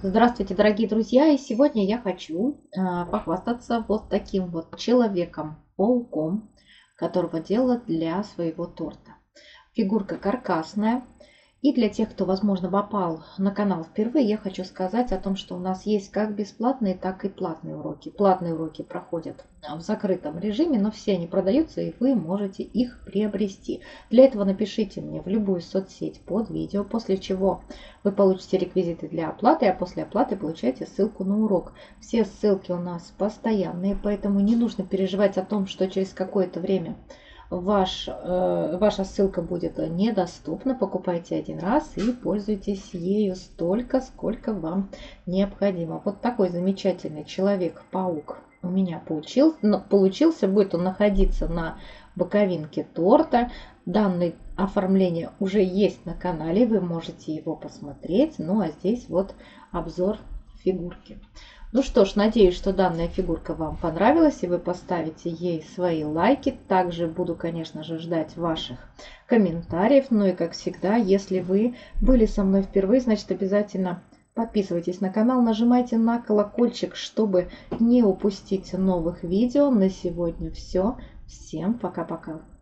Здравствуйте, дорогие друзья! И сегодня я хочу похвастаться вот таким вот человеком-пауком, которого делала для своего торта. Фигурка каркасная. И для тех, кто, возможно, попал на канал впервые, я хочу сказать о том, что у нас есть как бесплатные, так и платные уроки. Платные уроки проходят в закрытом режиме, но все они продаются, и вы можете их приобрести. Для этого напишите мне в любую соцсеть под видео, после чего вы получите реквизиты для оплаты, а после оплаты получаете ссылку на урок. Все ссылки у нас постоянные, поэтому не нужно переживать о том, что через какое-то время ваша ссылка будет недоступна. Покупайте один раз и пользуйтесь ею столько, сколько вам необходимо. Вот такой замечательный человек-паук у меня получился. Будет он находиться на боковинке торта. Данное оформление уже есть на канале, вы можете его посмотреть. Ну а здесь вот обзор фигурки. Ну что ж, надеюсь, что данная фигурка вам понравилась, и вы поставите ей свои лайки. Также буду, конечно же, ждать ваших комментариев. Ну и, как всегда, если вы были со мной впервые, значит, обязательно подписывайтесь на канал, нажимайте на колокольчик, чтобы не упустить новых видео. На сегодня все. Всем пока-пока.